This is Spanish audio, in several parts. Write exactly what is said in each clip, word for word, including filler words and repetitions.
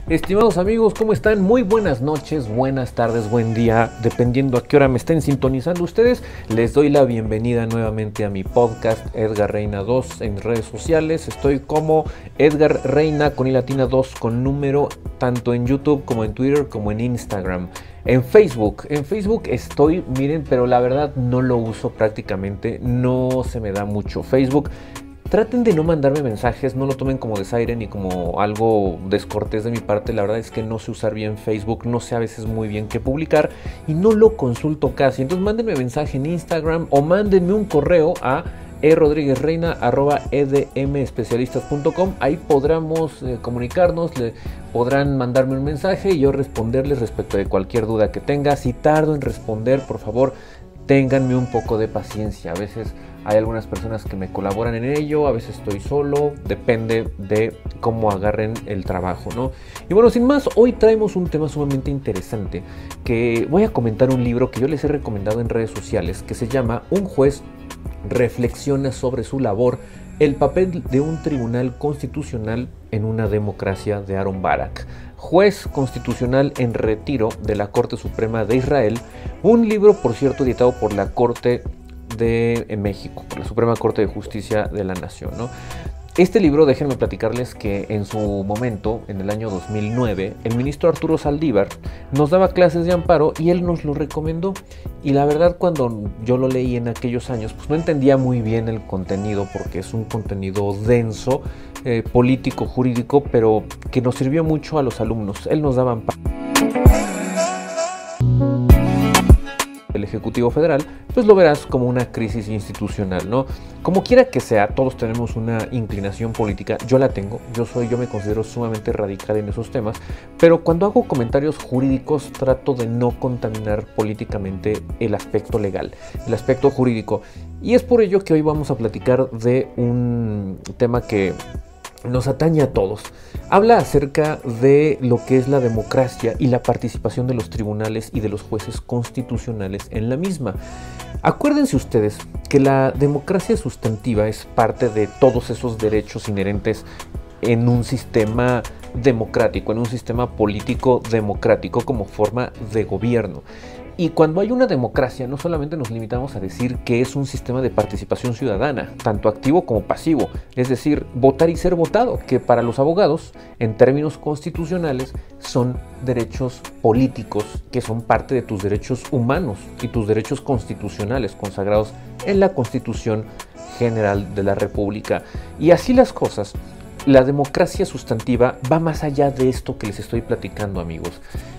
Estimados amigos, ¿cómo están? Muy buenas noches, buenas tardes, buen día, dependiendo a qué hora me estén sintonizando ustedes. Les doy la bienvenida nuevamente a mi podcast Edgar Reina dos en redes sociales. Estoy como Edgar Reina con i latina dos con número, tanto en YouTube como en Twitter como en Instagram. En Facebook, en Facebook estoy, miren, pero la verdad no lo uso prácticamente, no se me da mucho Facebook. Traten de no mandarme mensajes, no lo tomen como desaire ni como algo descortés de mi parte. La verdad es que no sé usar bien Facebook, no sé a veces muy bien qué publicar y no lo consulto casi. Entonces mándenme mensaje en Instagram o mándenme un correo a e rodríguez reina arroba e d m especialistas punto com. Ahí podremos eh, comunicarnos, le podrán mandarme un mensaje y yo responderles respecto de cualquier duda que tenga. Si tardo en responder, por favor, ténganme un poco de paciencia. A veces hay algunas personas que me colaboran en ello, a veces estoy solo, depende de cómo agarren el trabajo, ¿no? Y bueno, sin más, hoy traemos un tema sumamente interesante, que voy a comentar un libro que yo les he recomendado en redes sociales, que se llama Un juez reflexiona sobre su labor, el papel de un tribunal constitucional en una democracia, de Aaron Barak, juez constitucional en retiro de la Corte Suprema de Israel. Un libro, por cierto, editado por la Corte de México, por la Suprema Corte de Justicia de la Nación, ¿no? Este libro, déjenme platicarles que en su momento, en el año dos mil nueve, el ministro Arturo Saldívar nos daba clases de amparo y él nos lo recomendó. Y la verdad, cuando yo lo leí en aquellos años, pues no entendía muy bien el contenido, porque es un contenido denso, eh, político, jurídico, pero que nos sirvió mucho a los alumnos. Él nos daba amparo. El Ejecutivo Federal, pues lo verás como una crisis institucional, ¿no? Como quiera que sea, todos tenemos una inclinación política. Yo la tengo, yo soy, yo me considero sumamente radical en esos temas, pero cuando hago comentarios jurídicos trato de no contaminar políticamente el aspecto legal, el aspecto jurídico. Y es por ello que hoy vamos a platicar de un tema que nos atañe a todos. Habla acerca de lo que es la democracia y la participación de los tribunales y de los jueces constitucionales en la misma. Acuérdense ustedes que la democracia sustantiva es parte de todos esos derechos inherentes en un sistema democrático, en un sistema político democrático como forma de gobierno. Y cuando hay una democracia, no solamente nos limitamos a decir que es un sistema de participación ciudadana, tanto activo como pasivo, es decir, votar y ser votado, que para los abogados, en términos constitucionales, son derechos políticos, que son parte de tus derechos humanos y tus derechos constitucionales consagrados en la Constitución General de la República. Y así las cosas, la democracia sustantiva va más allá de esto que les estoy platicando, amigos.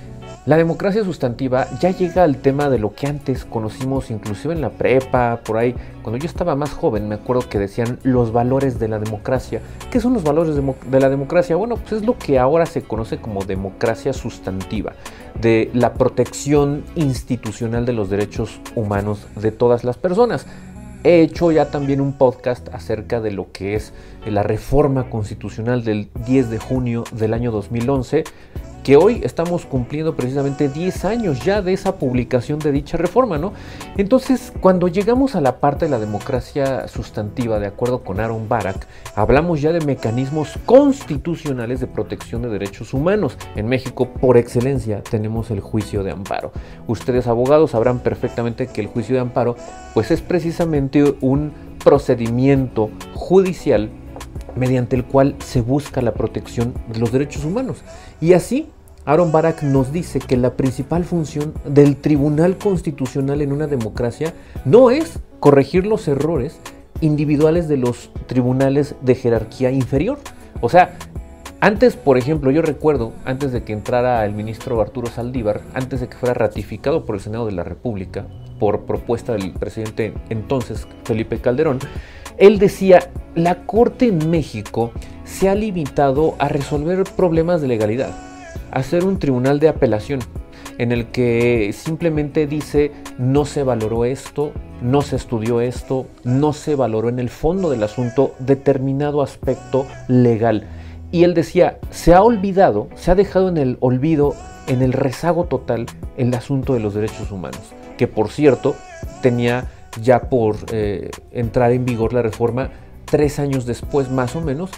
La democracia sustantiva ya llega al tema de lo que antes conocimos inclusive en la prepa, por ahí. Cuando yo estaba más joven me acuerdo que decían los valores de la democracia. ¿Qué son los valores de, de la democracia? Bueno, pues es lo que ahora se conoce como democracia sustantiva, de la protección institucional de los derechos humanos de todas las personas. He hecho ya también un podcast acerca de lo que es la reforma constitucional del diez de junio del año dos mil once, que hoy estamos cumpliendo precisamente diez años ya de esa publicación de dicha reforma, ¿no? Entonces, cuando llegamos a la parte de la democracia sustantiva, de acuerdo con Aaron Barak, hablamos ya de mecanismos constitucionales de protección de derechos humanos. En México, por excelencia, tenemos el juicio de amparo. Ustedes, abogados, sabrán perfectamente que el juicio de amparo, pues es precisamente un procedimiento judicial mediante el cual se busca la protección de los derechos humanos. Y así, Aaron Barak nos dice que la principal función del Tribunal Constitucional en una democracia no es corregir los errores individuales de los tribunales de jerarquía inferior. O sea, antes, por ejemplo, yo recuerdo, antes de que entrara el ministro Arturo Saldívar, antes de que fuera ratificado por el Senado de la República, por propuesta del presidente entonces, Felipe Calderón, él decía, la Corte en México se ha limitado a resolver problemas de legalidad, a ser un tribunal de apelación, en el que simplemente dice, no se valoró esto, no se estudió esto, no se valoró en el fondo del asunto determinado aspecto legal. Y él decía, se ha olvidado, se ha dejado en el olvido, en el rezago total, el asunto de los derechos humanos, que por cierto tenía ya por eh, entrar en vigor la reforma tres años después más o menos,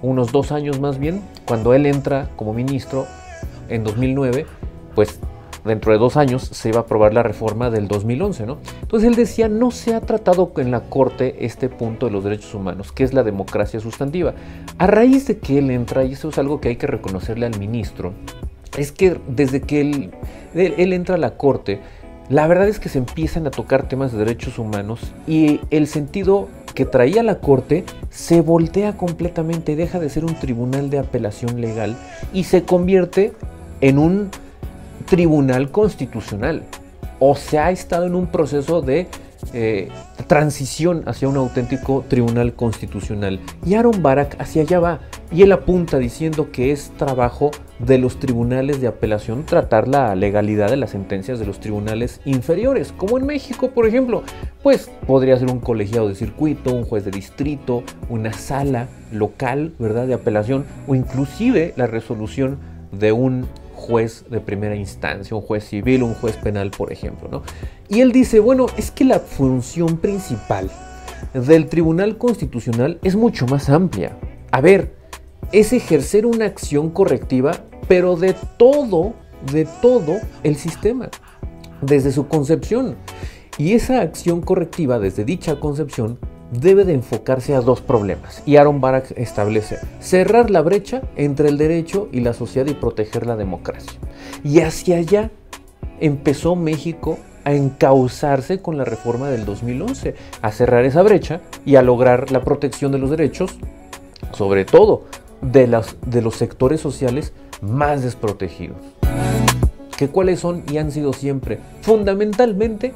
unos dos años más bien, cuando él entra como ministro en dos mil nueve, pues dentro de dos años se iba a aprobar la reforma del dos mil once, ¿no? Entonces él decía, no se ha tratado en la Corte este punto de los derechos humanos, que es la democracia sustantiva. A raíz de que él entra, y eso es algo que hay que reconocerle al ministro, es que desde que él, él, él entra a la Corte, la verdad es que se empiezan a tocar temas de derechos humanos y el sentido que traía la Corte se voltea completamente, deja de ser un tribunal de apelación legal y se convierte en un tribunal constitucional. O se ha estado en un proceso de eh, transición hacia un auténtico tribunal constitucional. Y Aaron Barak hacia allá va. Y él apunta diciendo que es trabajo de los tribunales de apelación tratar la legalidad de las sentencias de los tribunales inferiores, como en México, por ejemplo. Pues podría ser un colegiado de circuito, un juez de distrito, una sala local, ¿verdad?, de apelación, o inclusive la resolución de un juez de primera instancia, un juez civil, un juez penal, por ejemplo, ¿no? Y él dice, bueno, es que la función principal del Tribunal Constitucional es mucho más amplia. A ver, es ejercer una acción correctiva, pero de todo, de todo el sistema, desde su concepción. Y esa acción correctiva, desde dicha concepción, debe de enfocarse a dos problemas. Y Aaron Barak establece cerrar la brecha entre el derecho y la sociedad y proteger la democracia. Y hacia allá empezó México a encauzarse con la reforma del dos mil once, a cerrar esa brecha y a lograr la protección de los derechos, sobre todo de, las, de los sectores sociales más desprotegidos. ¿Que cuáles son y han sido siempre? Fundamentalmente,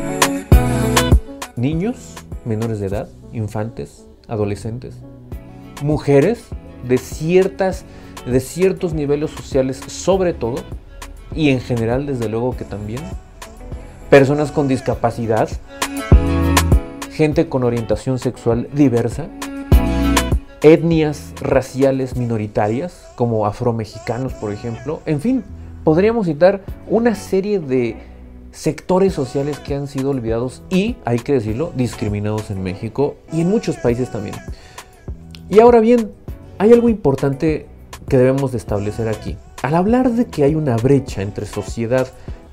niños menores de edad, infantes, adolescentes, mujeres de, ciertas, de ciertos niveles sociales sobre todo, y en general desde luego que también, personas con discapacidad, gente con orientación sexual diversa, etnias raciales minoritarias como afromexicanos, por ejemplo. En fin, podríamos citar una serie de sectores sociales que han sido olvidados y, hay que decirlo, discriminados en México y en muchos países también. Y ahora bien, hay algo importante que debemos de establecer aquí. Al hablar de que hay una brecha entre sociedad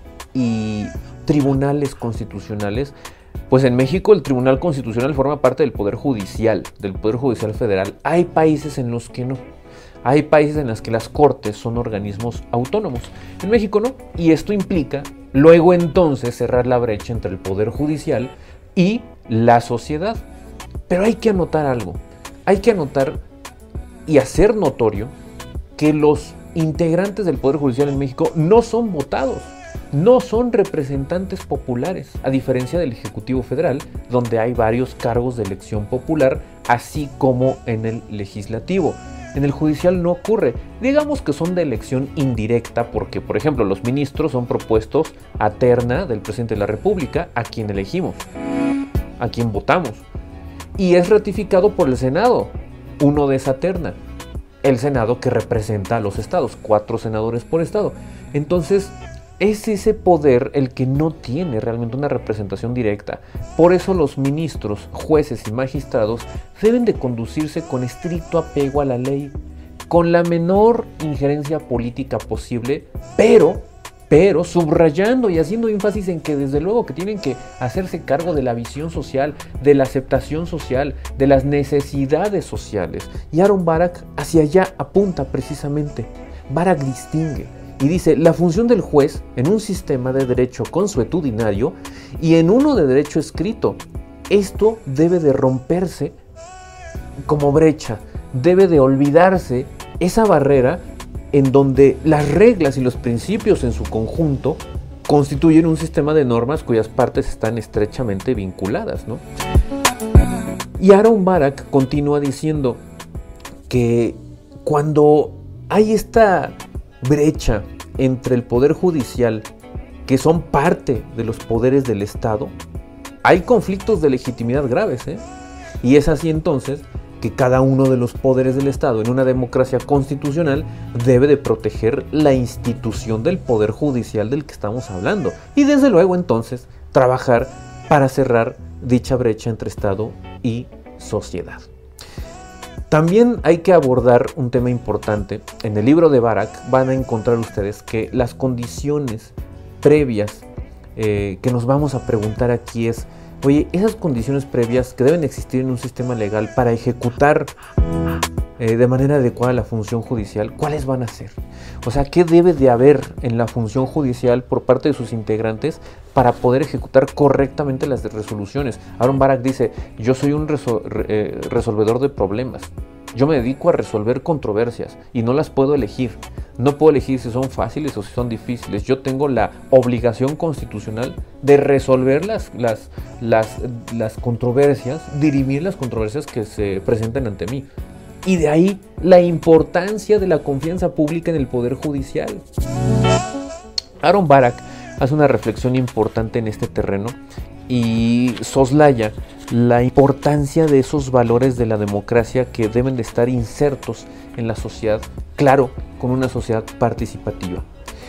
y tribunales constitucionales, pues en México el Tribunal Constitucional forma parte del Poder Judicial, del Poder Judicial Federal. Hay países en los que no. Hay países en los que las cortes son organismos autónomos. En México no. Y esto implica luego entonces cerrar la brecha entre el Poder Judicial y la sociedad. Pero hay que anotar algo. Hay que anotar y hacer notorio que los integrantes del Poder Judicial en México no son votados. No son representantes populares, a diferencia del Ejecutivo Federal, donde hay varios cargos de elección popular, así como en el Legislativo. En el judicial no ocurre. Digamos que son de elección indirecta porque, por ejemplo, los ministros son propuestos a terna del presidente de la República, a quien elegimos, a quien votamos. Y es ratificado por el Senado, uno de esa terna. El Senado que representa a los estados, cuatro senadores por estado. Entonces, es ese poder el que no tiene realmente una representación directa. Por eso los ministros, jueces y magistrados deben de conducirse con estricto apego a la ley, con la menor injerencia política posible, pero, pero subrayando y haciendo énfasis en que desde luego que tienen que hacerse cargo de la visión social, de la aceptación social, de las necesidades sociales. Y Aaron Barak hacia allá apunta precisamente. Barak distingue y dice, la función del juez en un sistema de derecho consuetudinario y en uno de derecho escrito, esto debe de romperse como brecha, debe de olvidarse esa barrera en donde las reglas y los principios en su conjunto constituyen un sistema de normas cuyas partes están estrechamente vinculadas, ¿no? Y Aaron Barak continúa diciendo que cuando hay esta brecha entre el poder judicial, que son parte de los poderes del Estado, hay conflictos de legitimidad graves, ¿eh? Y es así entonces que cada uno de los poderes del Estado en una democracia constitucional debe de proteger la institución del poder judicial del que estamos hablando. Y desde luego entonces trabajar para cerrar dicha brecha entre Estado y sociedad. También hay que abordar un tema importante. En el libro de Barak van a encontrar ustedes que las condiciones previas eh, que nos vamos a preguntar aquí es, oye, esas condiciones previas que deben existir en un sistema legal para ejecutar eh, de manera adecuada la función judicial, ¿cuáles van a ser? O sea, ¿qué debe de haber en la función judicial por parte de sus integrantes para poder ejecutar correctamente las resoluciones? Aaron Barak dice, yo soy un resol eh, resolvedor de problemas. Yo me dedico a resolver controversias y no las puedo elegir. No puedo elegir si son fáciles o si son difíciles. Yo tengo la obligación constitucional de resolver las, las, las, las controversias, dirimir las controversias que se presenten ante mí. Y de ahí la importancia de la confianza pública en el Poder Judicial. Aaron Barak hace una reflexión importante en este terreno y soslaya la importancia de esos valores de la democracia que deben de estar insertos en la sociedad, claro, con una sociedad participativa.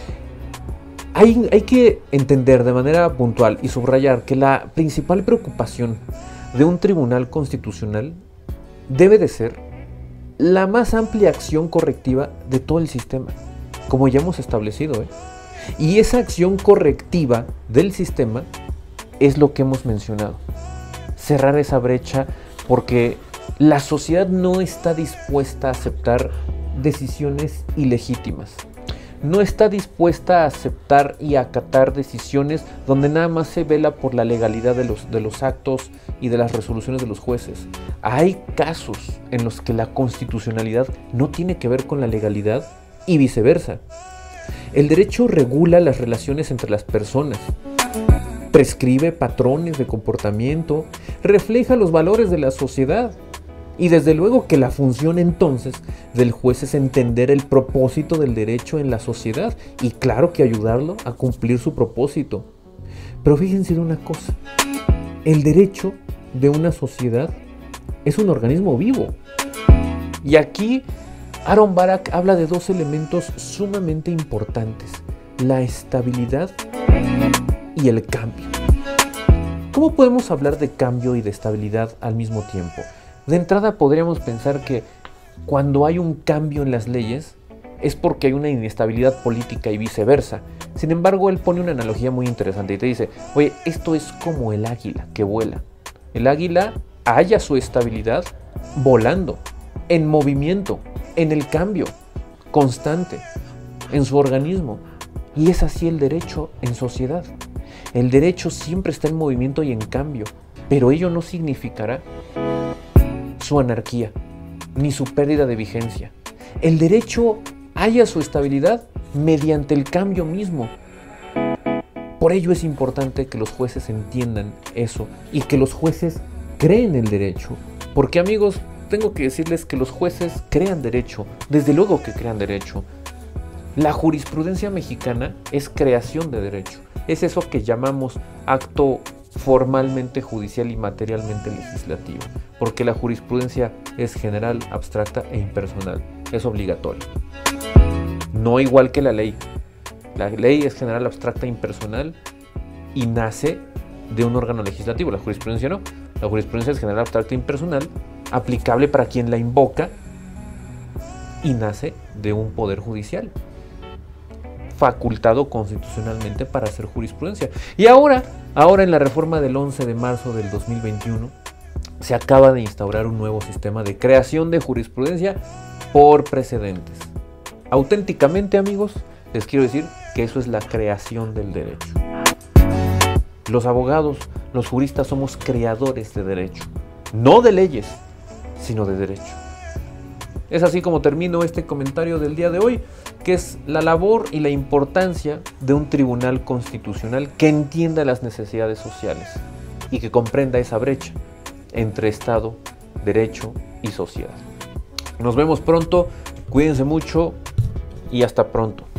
Hay, hay que entender de manera puntual y subrayar que la principal preocupación de un tribunal constitucional debe de ser la más amplia acción correctiva de todo el sistema, como ya hemos establecido, ¿eh? Y esa acción correctiva del sistema es lo que hemos mencionado. Cerrar esa brecha porque la sociedad no está dispuesta a aceptar decisiones ilegítimas. No está dispuesta a aceptar y acatar decisiones donde nada más se vela por la legalidad de los, de los actos y de las resoluciones de los jueces. Hay casos en los que la constitucionalidad no tiene que ver con la legalidad y viceversa. El derecho regula las relaciones entre las personas, prescribe patrones de comportamiento, refleja los valores de la sociedad. Y desde luego que la función entonces del juez es entender el propósito del derecho en la sociedad y claro que ayudarlo a cumplir su propósito. Pero fíjense de una cosa, el derecho de una sociedad es un organismo vivo. Y aquí Aaron Barak habla de dos elementos sumamente importantes, la estabilidad y el cambio. ¿Cómo podemos hablar de cambio y de estabilidad al mismo tiempo? De entrada podríamos pensar que cuando hay un cambio en las leyes es porque hay una inestabilidad política y viceversa. Sin embargo, él pone una analogía muy interesante y te dice, oye, esto es como el águila que vuela. El águila halla su estabilidad volando, en movimiento, en el cambio constante, en su organismo. Y es así el derecho en sociedad. El derecho siempre está en movimiento y en cambio, pero ello no significará su anarquía, ni su pérdida de vigencia. El derecho halla su estabilidad mediante el cambio mismo. Por ello es importante que los jueces entiendan eso y que los jueces creen el derecho. Porque amigos, tengo que decirles que los jueces crean derecho, desde luego que crean derecho. La jurisprudencia mexicana es creación de derecho. Es eso que llamamos acto formalmente judicial y materialmente legislativo, porque la jurisprudencia es general, abstracta e impersonal, es obligatoria. No igual que la ley. La ley es general, abstracta e impersonal y nace de un órgano legislativo, la jurisprudencia no. La jurisprudencia es general, abstracta e impersonal, aplicable para quien la invoca y nace de un poder judicial, facultado constitucionalmente para hacer jurisprudencia. Y ahora, ahora en la reforma del once de marzo del dos mil veintiuno, se acaba de instaurar un nuevo sistema de creación de jurisprudencia por precedentes. Auténticamente, amigos, les quiero decir que eso es la creación del derecho. Los abogados, los juristas somos creadores de derecho, no de leyes, sino de derecho. Es así como termino este comentario del día de hoy, que es la labor y la importancia de un tribunal constitucional que entienda las necesidades sociales y que comprenda esa brecha entre Estado, derecho y sociedad. Nos vemos pronto, cuídense mucho y hasta pronto.